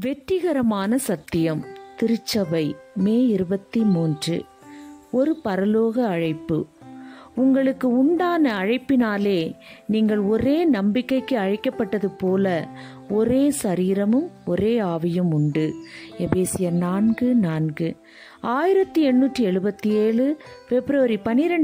வெற்றிகரமான சத்தியம். திருச்சபை, மே 23. ஒரு பரலோக அழைப்பு. உங்களுக்கு உண்டான அழைப்பினாலே நீங்கள் ஒரே நம்பிக்கைக்கு அழைக்கப்பட்டது போல ஒரே சரீரமும் ஒரே ஆவியும் உண்டு. எபேசியர் 4:4. 1877 பிப்ரவரி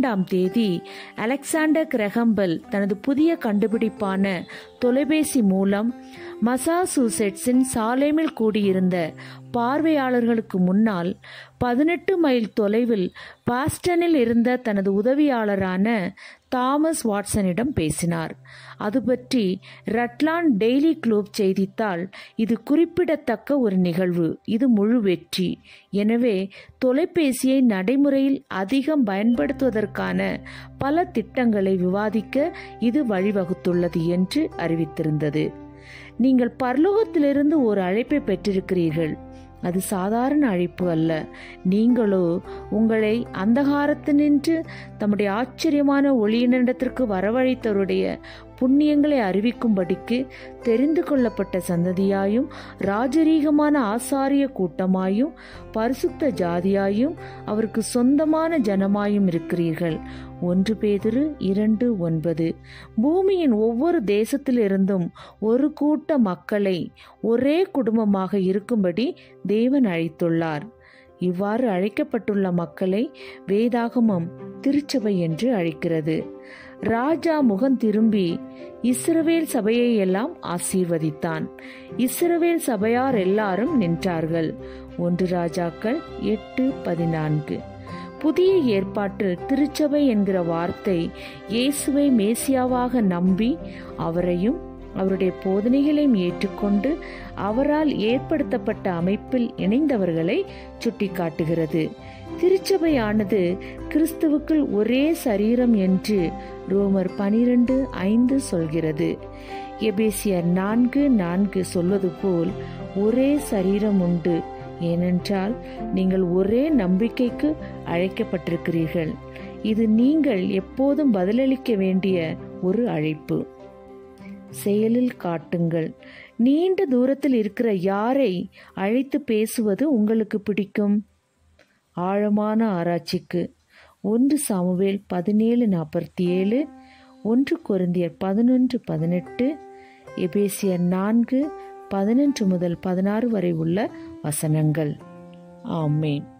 12 அலெக்சாண்டர் கிரஹாம் பெல் தனது புதிய கண்டுபிடிப்பான தொலைபேசி மூலம் மசாசூசெட்ஸின் சாலேமில் கூடியிருந்த பார்வையாளர்களுக்கு முன்னால் 18 மைல் தொலைவில் பாஸ்டனில் இருந்த தனது உதவியாளரான தாமஸ் வாட்சனிடம் பேசினார். அது பற்றி ரட்லாண்ட் டெய்லி குளோப் செய்தித்தாள், இது குறிப்பிடத்தக்க ஒரு நிகழ்வு, இது முழு வெற்றி. எனவே தொலைபேசியை நடைமுறையில் அதிகம் பயன்படுத்துவதற்கான பல திட்டங்களை விவாதிக்க இது வழிவகுத்துள்ளது என்று அறிவித்திருந்தது. நீங்கள் பரலோகத்திலிருந்து ஒரு அழைப்பை பெற்றிருக்கிறீர்கள். அது சாதாரண அழைப்பு அல்ல. நீங்களோ உங்களை அந்தகாரத்தினின்று தம்முடைய ஆச்சரியமான ஒளியினிடத்திற்கு வரவழைத்தவருடைய புண்ணியங்களை அறிவிக்கும்படிக்கு தெரிந்து கொள்ளப்பட்ட சந்ததியாயும் ராஜரீகமான ஆசாரிய கூட்டமாயும் பரிசுத்த ஜாதியாயும் அவருக்கு சொந்தமான ஜனமாயும் இருக்கிறீர்கள். 1 பேதுரு 2:9. பூமியின் ஒவ்வொரு தேசத்திலிருந்தும் ஒரு கூட்ட மக்களை ஒரே குடும்பமாக இருக்கும்படி தேவன் அழைத்துள்ளார். இவ்வாறு அழைக்கப்பட்டுள்ள மக்களை வேதாகமம் திருச்சபை என்று அழைக்கிறது. ராஜா முகம் திரும்பி இஸ்ரவேல் சபையை எல்லாம் ஆசீர்வதித்தான். இஸ்ரவேல் சபையார் எல்லாரும் நின்றார்கள். 1 ராஜாக்கள் 8:14. புதிய ஏற்பாட்டில் திருச்சபை என்கிற வார்த்தை இயேசுவை மேசியாவாக நம்பி அவரையும் அவருடைய போதனைகளையும் ஏற்றுக்கொண்டு அவரால் ஏற்படுத்தப்பட்ட அமைப்பில் இணைந்தவர்களை சுட்டிக்காட்டுகிறது. திருச்சபையானது கிறிஸ்துவுக்குள் ஒரே சரீரம் என்று ரோமர் 12:5 சொல்கிறது. எபேசியர் 4:4 சொல்வது போல் ஒரே சரீரம் உண்டு, ஏனென்றால் நீங்கள் ஒரே நம்பிக்கைக்கு அழைக்கப்பட்டிருக்கிறீர்கள். இது நீங்கள் எப்போதும் பதிலளிக்க வேண்டிய ஒரு அழைப்பு. செயலில் காட்டுங்கள். நீண்ட தூரத்தில் இருக்கிற யாரை அழைத்து பேசுவது உங்களுக்கு பிடிக்கும்? ஆழமான ஆராய்ச்சிக்கு 1 சாமுவேல் 17:47, 1 கொரிந்தியர் 11:18, எபேசியர் 4:11 முதல் 16 வரை உள்ள வசனங்கள். ஆமென்.